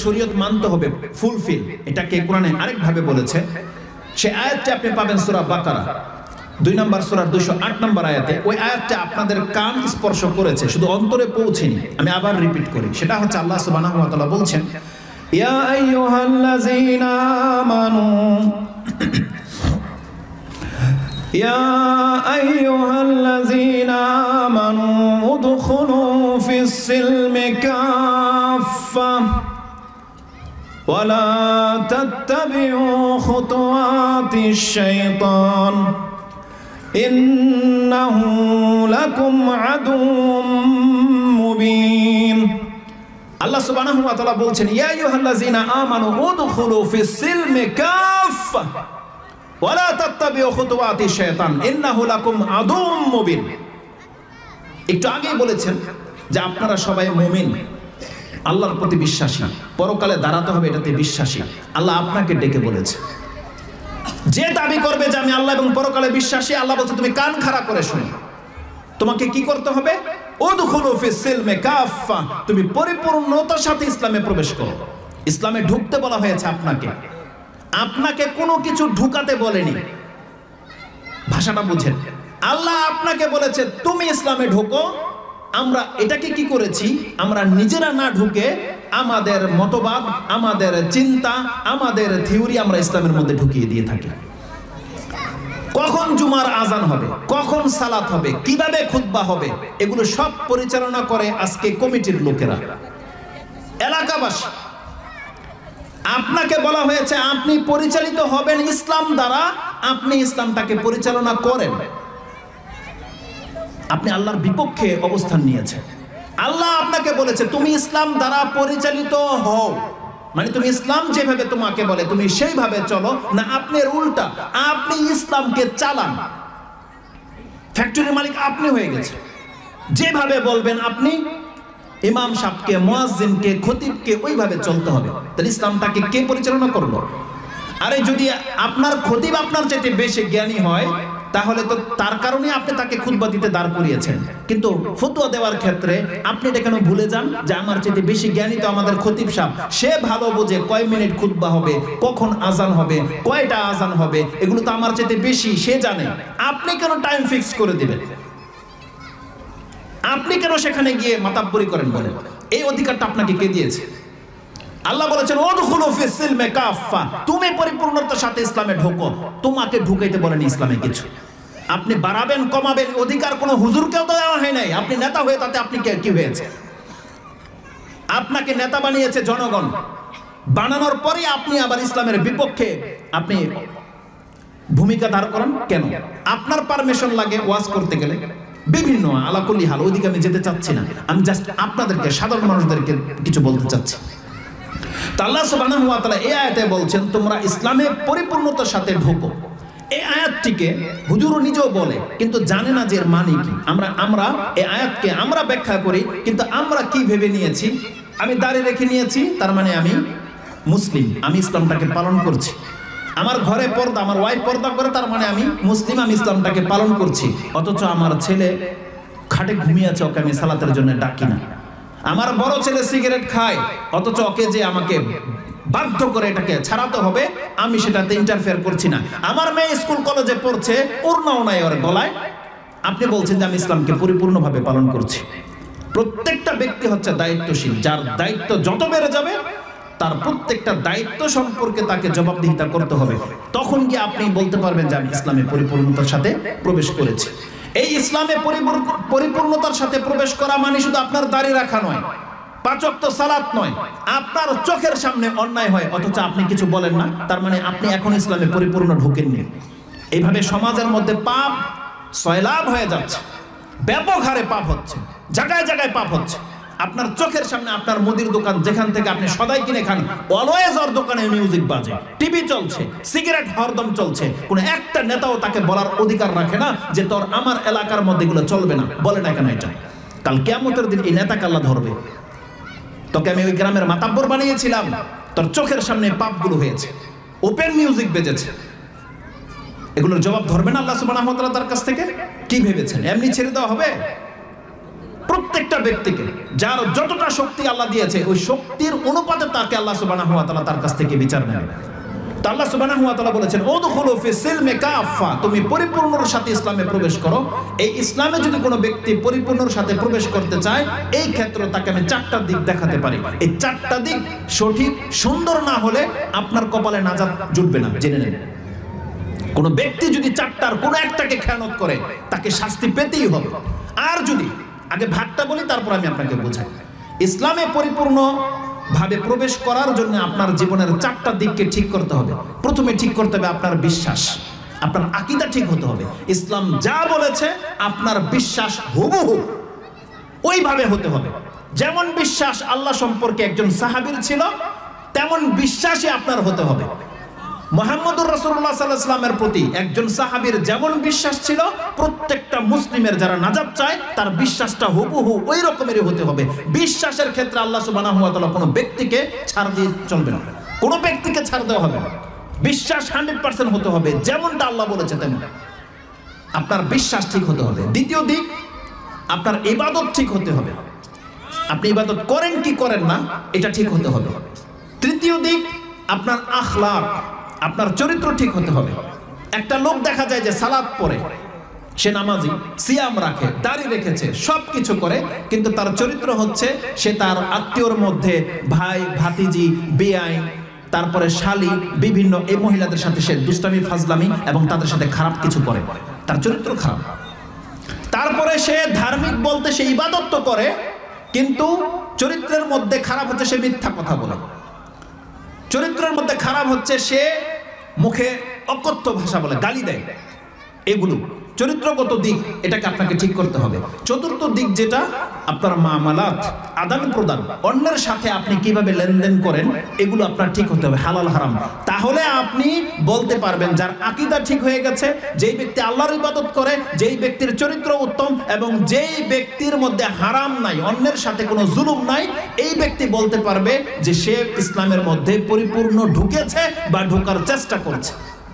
শরীয়ত মানতে হবে ফুলফিল, এটাকে কোরআনে আরেক ভাবে বলেছে। সেই আয়াতটি আপনি পাবেন সূরা বাকারা 2 নম্বর সূরার 208 নম্বর আয়াতে। ওই আয়াতটা আপনাদের কান স্পর্শ করেছে, শুধু অন্তরে পৌঁছেনি। আমি আবার রিপিট করি, সেটা হচ্ছে আল্লাহ সুবহানাহু ওয়া তাআলা বলছেন, ইয়া আইয়ুহাল্লাযীনা আমানু ইয়া আইয়ুহাল্লাযীনা আমানু উদখুলু ফিস সিলমি কাফা ওয়া লা তাত্তাবিউ খুতুওয়াতিশ শাইতান ইন্নাহু লাকুম আদুউম মুবিন। আল্লাহ সুবহানাহু ওয়া তাআলা বলছেন, ইয়া আইয়ুহাল্লাযীনা আমানু উদখুলু ফিস সিলমি কাফা ওয়া লা তাত্তাবিউ খুতুওয়াতিশ শাইতান ইন্নাহু লাকুম আদুউম মুবিন। একটু আগেই বলেছেন যে আপনারা সবাই মুমিন, আল্লাহর প্রতি বিশ্বাসী, পরকালে দাঁড়াতে হবে এটাতে বিশ্বাসী। আল্লাহ আপনাকে ডেকে বলেছে, যে দাবি করবে যে আমি আল্লাহ এবং পরকালে বিশ্বাসী, আল্লাহ বলছে তুমি কান খাড়া করে শোনো। তোমাকে কি করতে হবে? উদখুলু ফিস সিলমি কাফা, তুমি পরিপূর্ণতার সাথে ইসলামে প্রবেশ করো। ইসলামে ঢুকতে বলা হয়েছে আপনাকে, আপনাকে কোনো কিছু ঢুকাতে বলেনি। ভাষাটা বুঝেন, আল্লাহ আপনাকে বলেছে তুমি ইসলামে ঢোকো। আমরা এটাকে কি করেছি? আমরা নিজেরা না ঢুকে আমাদের মতবাদ, আমাদের চিন্তা, আমাদের থিওরি আমরা ইসলামের মধ্যে ঢুকিয়ে দিয়ে থাকি। কখন জুমার আজান হবে, কখন সালাত হবে, কিভাবে খুতবা হবে, এগুলো সব পরিচালনা করে আজকে কমিটির লোকেরা, এলাকাবাসী। আপনাকে বলা হয়েছে আপনি পরিচালিত হবেন ইসলাম দ্বারা, আপনি ইসলামটাকে পরিচালনা করেন। আপনি আল্লাহর বিপক্ষে অবস্থান নিয়েছেন। আল্লাহ আপনাকে বলেছে তুমি ইসলাম দ্বারা পরিচালিত হও, মানে তুমি ইসলাম যেভাবে তোমাকে বলে তুমি সেইভাবে চলো না, আপনি উল্টা, আপনি ইসলামকে চালান। ফ্যাক্টরির মালিক আপনি হয়ে গেছে, যেভাবে বলবেন আপনি, ইমাম সাহেবকে, মুয়াজ্জিনকে, খতিবকে ওইভাবে চলতে হবে। তাহলে ইসলামটাকে কে পরিচালনা করলো? আরে যদি আপনার খতিব আপনার চাইতে বেশি জ্ঞানী হয়, তাহলে তো তার কারণে আপনি তাকে খুতবা দিতে দাঁড় করিয়েছেন। কিন্তু ফতোয়া দেওয়ার ক্ষেত্রে আপনি এটা কেন ভুলে যান যে আমার চাইতে বেশি জ্ঞানী তো আমাদের খতিব সাহেব, সে ভালো বোঝে কয় মিনিট খুতবা হবে, কখন আজান হবে, কয়টা আজান হবে, এগুলো তো আমার চাইতে বেশি সে জানে। আপনি কেন টাইম ফিক্স করে দিবেন? আপনি কেন সেখানে গিয়ে মাতাব্বরি করেন বলেন? এই অধিকারটা আপনাকে কে দিয়েছে? আল্লাহ বলেছেন উদখুলু ফিস সিলমি কাফা, তুমি পরিপূর্ণতার সাথে ইসলামে ঢোকো। তোমাকে ঢুকাইতে বলেন ইসলামে কিছু। আপনি বাড়াবেন কমাবেন অধিকার কোনো হুজুরকেও তো দেওয়া হয় নাই। আপনি নেতা হয়ে তাতে আপনি কি হয়েছে? আপনাকে নেতা বানিয়েছে জনগণ, বানানোর পরে আপনি আবার ইসলামের বিপক্ষে আপনি ভূমিকা ধারণ করেন কেন? আপনার পারমিশন লাগে ওয়াজ করতে গেলে বিভিন্ন আলাকুলি হাল, ওইদিকে আমি যেতে চাচ্ছি না। আমি জাস্ট আপনাদেরকে, সাধারণ মানুষদেরকে কিছু বলতে চাচ্ছি। তো আল্লাহ সুবহানাহু ওয়া তাআলা এই আয়াতে বলছেন তোমরা ইসলামে পরিপূর্ণতার সাথে ঢোকো। এই আয়াতটিকে হুজুর নিজেও বলে, কিন্তু জানে না যে এর মানে কি। আমরা এই আয়াতকে আমরা ব্যাখ্যা করি, কিন্তু আমরা কি ভেবে নিয়েছি? আমি দাড়ি রেখে নিয়েছি, তার মানে আমি মুসলিম, আমি ইসলামটাকে পালন করছি। আমার ঘরে পর্দা, আমার ওয়াইফ পর্দা করে, তার মানে আমি মুসলিম, আমি ইসলামটাকে পালন করছি। অথচ আমার ছেলে খাটে ঘুমিয়ে আছে, ওকে আমি সালাতের জন্য ডাকি না। আমার বড় ছেলে সিগারেট খায়, অথচ ওকে যে আমাকে বাধ্য করে এটাকে ছাড়াতে হবে, আমি সেটাতে ইন্টারফেয়ার করছি না। আমার মেয়ে স্কুল কলেজে পড়ছে, ওড়নাও নাই ওর গলায়, আপনি বলছেন যে আমি ইসলামকে পরিপূর্ণভাবে পালন করছি। প্রত্যেকটা ব্যক্তি হচ্ছে দায়িত্বশীল, যার দায়িত্ব যত বেড়ে যাবে তার প্রত্যেকটা দায়িত্ব সম্পর্কে তাকে জবাবদিহিতা করতে হবে। তখন কি আপনি বলতে পারবেন যে আমি ইসলামে পরিপূর্ণতার সাথে প্রবেশ করেছি। এই ইসলামে পরিপূর্ণতার সাথে প্রবেশ করা মানে শুধু আপনার দাড়ি রাখা নয়, 5 ওয়াক্ত সালাত নয়। আপনার চোখের সামনে অন্যায় হয় অথচ আপনি কিছু বলেন না, তার মানে আপনি এখন ইসলামে পরিপূর্ণ ঢোকেননি। এইভাবে সমাজের মধ্যে পাপ সয়লাব হয়ে যাচ্ছে, ব্যাপক হারে পাপ হচ্ছে, জায়গায় জায়গায় পাপ হচ্ছে। আপনার চোখের সামনে আপনার মুদির দোকান, যেখান থেকে আপনি সদাই কিনে খান, অলওয়েজ ওর দোকানে মিউজিক বাজে, টিভি চলছে, সিগারেট হরদম চলছে। কোনো একটা নেতাও তাকে বলার অধিকার রাখে না যে তোর আমার এলাকার মধ্যে এগুলো চলবে না। বলে না কেন এটা? কাল কিয়ামতের দিন এই নেতাকে আল্লাহ ধরবে। তোকে আমি ওই গ্রামের মাতাব্বর বানিয়েছিলাম, তোর চোখের সামনে পাপগুলো হয়েছে, ওপেন মিউজিক বেজেছে, এগুলোর জবাব ধরবে না আল্লাহ সুবহানাহু ওয়া তাআলা তার কাছ থেকে? কি ভেবেছেন এমনি ছেড়ে দেওয়া হবে? প্রত্যেক প্রত্যেকটা ব্যক্তিকে যার যতটা শক্তি আল্লাহ দিয়েছে ওই শক্তির অনুপাতে তাকে আল্লাহ সুবহানাহু ওয়া তাআলা তার কাছ থেকে বিচার নেবে। তো আল্লাহ সুবহানাহু ওয়া তাআলা বলেছেন উদখুলু ফিস সিলমি কাফা, তুমি পরিপূর্ণর সাথে ইসলামে প্রবেশ করো। এই ইসলামে যদি কোনো ব্যক্তি পরিপূর্ণর সাথে প্রবেশ করতে চায়, এই ক্ষেত্রে তাকে আমি চারটা দিক দেখাতে পারি। এই চারটা দিক সঠিক সুন্দর না হলে আপনার কপালে নাজাত জুটবে না, জেনে নেন। কোনো ব্যক্তি যদি চারটার কোনো একটাকে খেয়ানত করে তাকে শাস্তি পেতেই হবে। আর যদি আগে ভাগটা বলি তারপর আমি আপনাকে বোঝাই। ইসলামে পরিপূর্ণ ভাবে প্রবেশ করার জন্য আপনার জীবনের চারটা দিককে ঠিক করতে হবে। প্রথমে ঠিক করতে হবে আপনার বিশ্বাস, আপনার আকীদা ঠিক হতে হবে। ইসলাম যা বলেছে আপনার বিশ্বাস হুবহু ওইভাবে হতে হবে। যেমন বিশ্বাস আল্লাহ সম্পর্কে একজন সাহাবীর ছিল, তেমন বিশ্বাসই আপনার হতে হবে। মুহাম্মদুর রাসূলুল্লাহ সাল্লাল্লাহু আলাইহি ওয়াসাল্লামের প্রতি একজন সাহাবীর যেমন বিশ্বাস ছিল, প্রত্যেকটা মুসলিমের যারা নাজাত চায় তার বিশ্বাসটা হুবহু ওই রকমেরই হতে হবে। বিশ্বাসের ক্ষেত্রে আল্লাহ সুবহানাহু ওয়া তাআলা কোনো ব্যক্তিকে ছাড় দিয়ে চলবে না, কোনো ব্যক্তিকে ছাড় দেওয়া হবে না। বিশ্বাস 100% হতে হবে, যেমনটা আল্লাহ বলেছে তেমন আপনার বিশ্বাস ঠিক হতে হবে। দ্বিতীয় দিক, আপনার ইবাদত ঠিক হতে হবে। আপনি ইবাদত করেন কি করেন না এটা ঠিক হতে হবে। তৃতীয় দিক, আপনার আখলাক, আপনার চরিত্র ঠিক হতে হবে। একটা লোক দেখা যায় যে সালাত পড়ে, সে নামাজি, সিয়াম রাখে, দাড়ি রেখেছে, সব কিছু করে, কিন্তু তার চরিত্র হচ্ছে সে তার আত্মীয়র মধ্যে ভাই, ভাতিজি, বেয়াই, তারপরে শালি, বিভিন্ন এই মহিলাদের সাথে সে দুষ্টামি, ফাজলামি এবং তাদের সাথে খারাপ কিছু করে, তার চরিত্র খারাপ। তারপরে সে ধার্মিক বলতে সে ইবাদত তো করে, কিন্তু চরিত্রের মধ্যে খারাপ হচ্ছে সে মিথ্যা কথা বলে। চরিত্রের মধ্যে খারাপ হচ্ছে সে মুখে অকথ্য ভাষা বলে, গালি দেয়। এগুলো চরিত্রগত দিক, এটাকে আপনাকে ঠিক করতে হবে। চতুর্থ দিক যেটা আপনার মামালাত, আদান প্রদান, অন্যের সাথে আপনি কিভাবে লেনদেন করেন, এগুলো আপনার ঠিক হতে হবে, হালাল হারাম। তাহলে আপনি বলতে পারবেন যার আকীদা ঠিক হয়ে গেছে, যেই ব্যক্তি আল্লাহর ইবাদত করে, যেই ব্যক্তির চরিত্র উত্তম এবং যেই ব্যক্তির মধ্যে হারাম নাই, অন্যের সাথে কোনো জুলুম নাই, এই ব্যক্তি বলতে পারবে যে সে ইসলামের মধ্যে পরিপূর্ণ ঢুকেছে বা ঢোকার চেষ্টা করছে।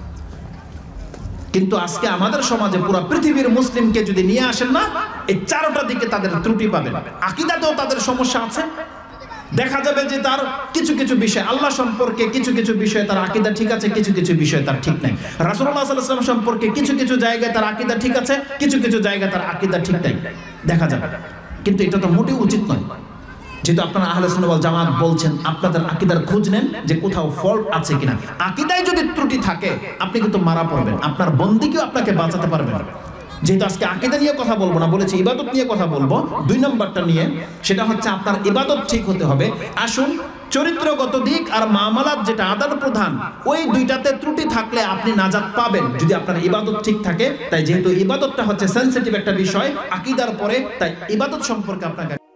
কিন্তু আজকে আমাদের সমাজে পুরো পৃথিবীর মুসলিমকে যদি নিয়ে আসেন না, এই চারটা দিকে তাদের ত্রুটি পাবেন। আকীদাতেও তাদের সমস্যা আছে। দেখা যাবে যে তার কিছু কিছু বিষয়, আল্লাহ সম্পর্কে কিছু কিছু বিষয়ে তার আকীদা ঠিক আছে, কিছু কিছু বিষয়ে তার ঠিক নাই। রাসূলুল্লাহ সাল্লাল্লাহু আলাইহি ওয়াসাল্লাম সম্পর্কে কিছু কিছু জায়গায় তার আকীদা ঠিক আছে, কিছু কিছু জায়গায় তার আকীদা ঠিক নাই, দেখা যাবে। কিন্তু এটা তো মোটেও উচিত নয়। যেহেতু আপনারা আহলে সুন্নাহ ওয়াল জামাত বলছেন, আপনাদের আকীদার খোঁজ নেন যে কোথাও ফল্ট আছে কিনা। আকীদায় যদি ত্রুটি থাকে আপনি কিন্তু মারা পড়বেন, আপনার বন্দিকেও আপনাকে বাঁচাতে পারবেন না। যেহেতু আজকে আকীদা নিয়ে কথা বলবো না, বলেছি ইবাদত নিয়ে কথা বলবো। 2 নম্বরটা নিয়ে, সেটা হচ্ছে আপনার ইবাদত ঠিক হতে হবে। আসুন, চরিত্রগত দিক আর মামালাত যেটা আদান প্রদান, ওই দুইটাতে ত্রুটি থাকলে আপনি নাজাত পাবেন যদি আপনার ইবাদত ঠিক থাকে। তাই যেহেতু ইবাদতটা হচ্ছে সেনসিটিভ একটা বিষয় আকীদার পরে, তাই ইবাদত সম্পর্কে আপনাকে